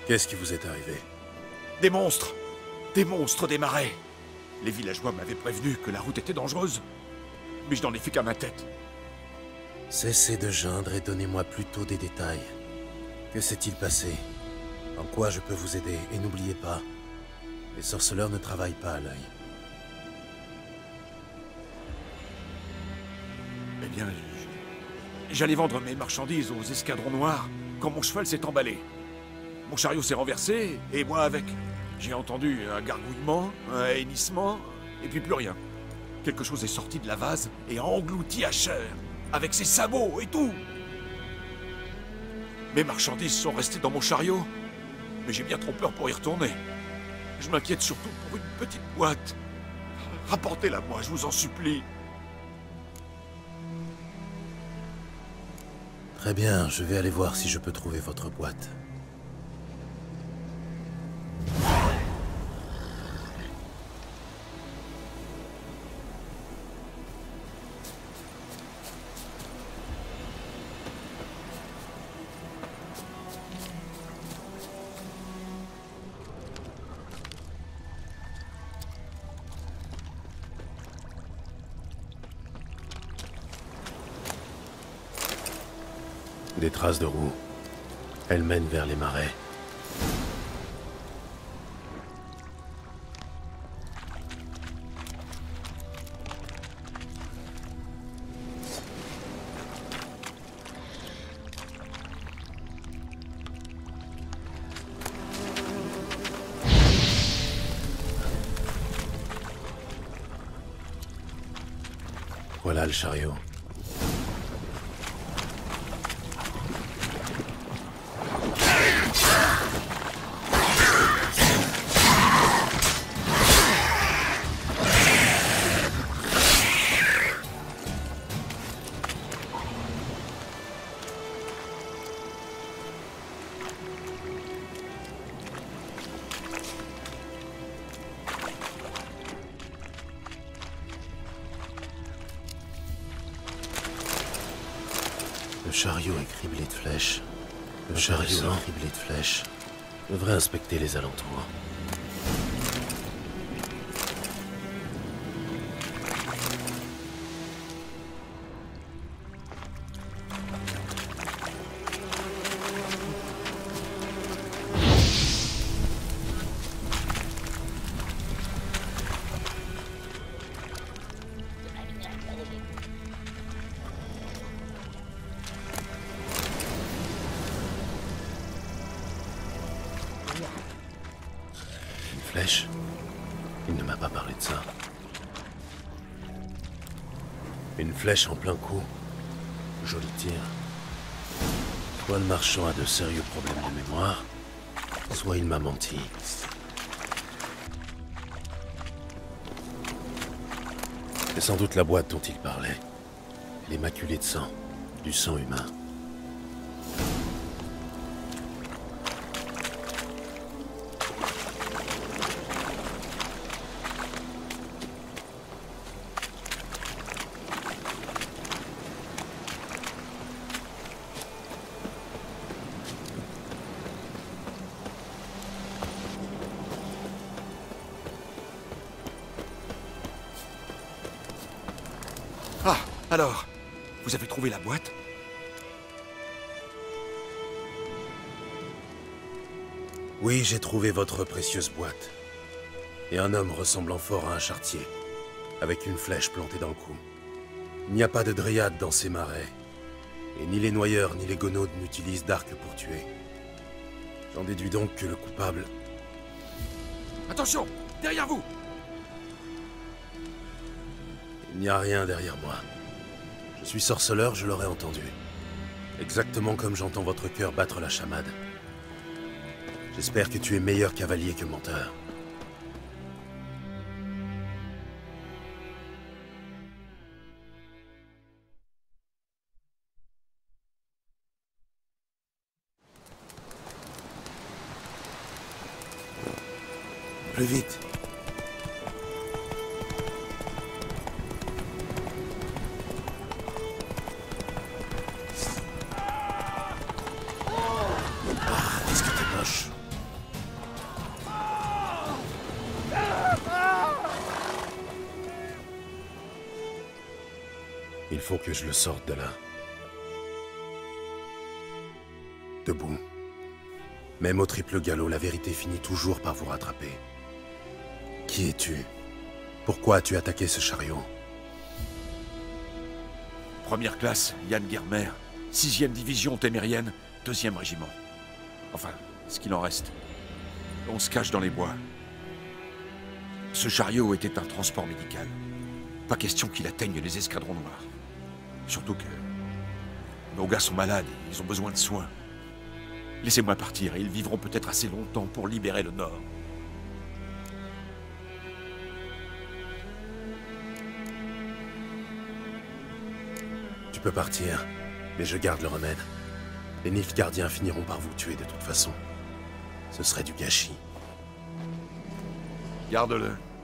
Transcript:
Qu'est-ce qui vous est arrivé? Des monstres! Des monstres des marais! Les villageois m'avaient prévenu que la route était dangereuse. Mais je n'en ai fait qu'à ma tête. Cessez de geindre et donnez-moi plutôt des détails. Que s'est-il passé? En quoi je peux vous aider? Et n'oubliez pas, les sorceleurs ne travaillent pas à l'œil. Eh bien, j'allais vendre mes marchandises aux escadrons noirs quand mon cheval s'est emballé. Mon chariot s'est renversé, et moi avec. J'ai entendu un gargouillement, un hennissement, et puis plus rien. Quelque chose est sorti de la vase et a englouti Asher, avec ses sabots et tout. Mes marchandises sont restées dans mon chariot, mais j'ai bien trop peur pour y retourner. Je m'inquiète surtout pour une petite boîte. Rapportez-la moi, je vous en supplie. Très bien, je vais aller voir si je peux trouver votre boîte. Des traces de roues. Elles mènent vers les marais. Voilà le chariot. Le chariot est criblé de flèches. Le chariot est criblé de flèches. Je devrais inspecter les alentours. Flèche? Il ne m'a pas parlé de ça. Une flèche en plein coup. Joli tir. Soit le marchand a de sérieux problèmes de mémoire, soit il m'a menti. C'est sans doute la boîte dont il parlait. Elle est maculée de sang. Du sang humain. Ah, alors, vous avez trouvé la boîte? Oui, j'ai trouvé votre précieuse boîte. Et un homme ressemblant fort à un charretier, avec une flèche plantée dans le cou. Il n'y a pas de dryade dans ces marais. Et ni les noyeurs ni les gonaudes n'utilisent d'arc pour tuer. J'en déduis donc que le coupable... Attention, derrière vous! Il n'y a rien derrière moi. Je suis sorceleur, je l'aurais entendu. Exactement comme j'entends votre cœur battre la chamade. J'espère que tu es meilleur cavalier que menteur. Plus vite. Ah, qu'est-ce que t'es moche. Il faut que je le sorte de là. Debout. Même au triple galop, la vérité finit toujours par vous rattraper. Qui es-tu? Pourquoi as-tu attaqué ce chariot? Première classe, Yann Guermer, 6e division témérienne, 2e régiment. Enfin, ce qu'il en reste. On se cache dans les bois. Ce chariot était un transport médical. Pas question qu'il atteigne les escadrons noirs. Surtout que... nos gars sont malades, ils ont besoin de soins. Laissez-moi partir et ils vivront peut-être assez longtemps pour libérer le Nord. Tu peux partir, mais je garde le remède. Les Nilfgaardiens finiront par vous tuer de toute façon. Ce serait du gâchis. Garde-le.